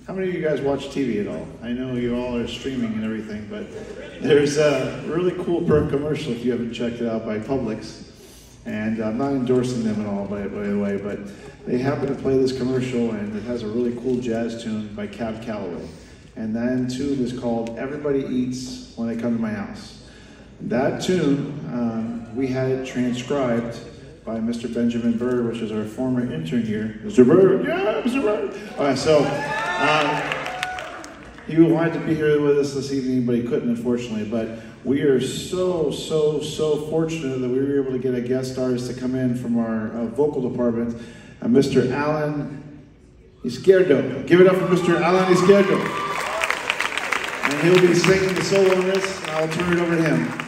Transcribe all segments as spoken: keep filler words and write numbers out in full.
How many of you guys watch T V at all? I know you all are streaming and everything, but there's a really cool per commercial if you haven't checked it out by Publix. And I'm not endorsing them at all, by, by the way, but they happen to play this commercial and it has a really cool jazz tune by Cab Calloway. And that tune is called Everybody Eats When They Come to My House. That tune, um, we had it transcribed by Mister Benjamin Bird, which is our former intern here. Mister Bird, yeah, Mister Bird. All right, so um, he wanted to be here with us this evening, but he couldn't, unfortunately. But we are so, so, so fortunate that we were able to get a guest artist to come in from our uh, vocal department, uh, Mister Alan Izquierdo. Give it up for Mister Alan Izquierdo. And he'll be singing the solo on this, and I'll turn it over to him.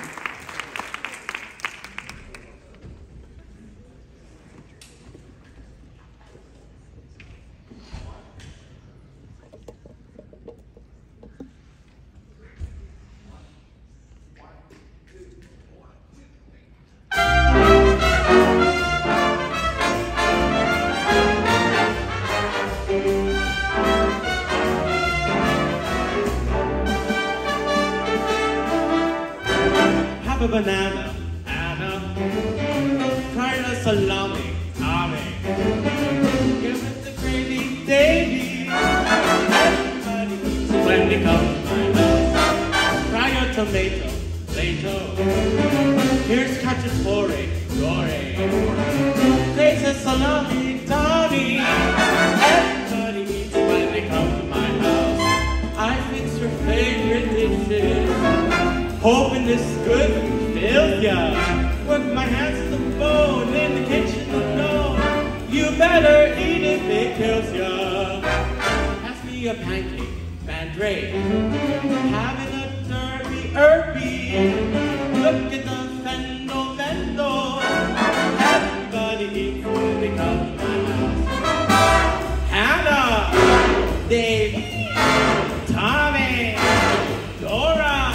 A banana, Anna, try a salami, Tommy, give it the gravy, Davy, everybody eats when they come to my house, try a tomato, Plato, here's cacciatore, Dory, taste a salami, Tommy, everybody eats when they come to my house, I fix your favorite dishes, hoping this is good fills ya. Work my hands to the bone in the kitchen alone. You better eat if it kills ya. Pass me a pancake, Mandrake. Having a derby herby. Look at the fendo fendo. Everybody eats when they come to my house. Hannah, Davey, Tommy, Dora.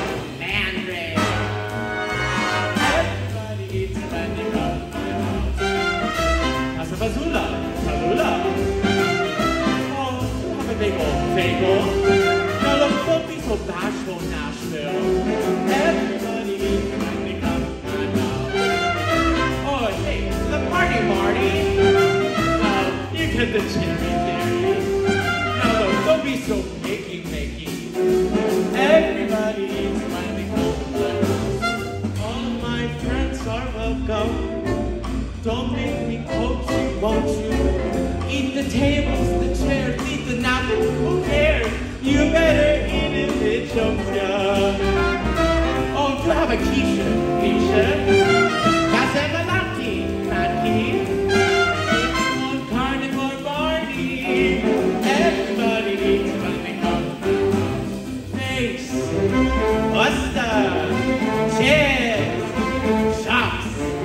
Bazula, Salula. Oh, have a big old bagel. Now look, don't be so bashful, Nashville. Everybody eats when they come to my house. Oh, hey, the party, Marty. Now, you get the cherry theory. Now look, don't be so picky, picky. Everybody eats when they come to my house. All of my friends are welcome. Don't make me coax you, won't you? Eat the tables, the chairs, eat the napkins, who cares? You better eat if it chokes ya. Oh, you have a quiche, quiche. Casemalati, Matty. On carnivore Barney. Everybody eats when they come to my house. Thanks. Pasta. Cheers. Shops.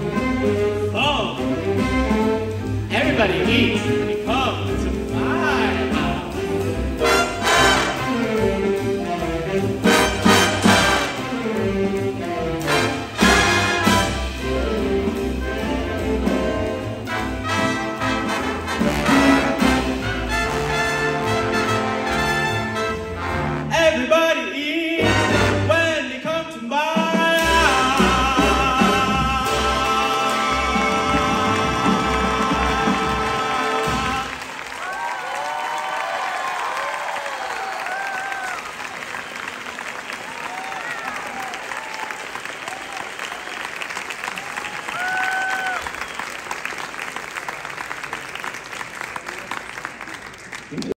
Everybody eats when they come to my house. Everybody eats when they come to my house.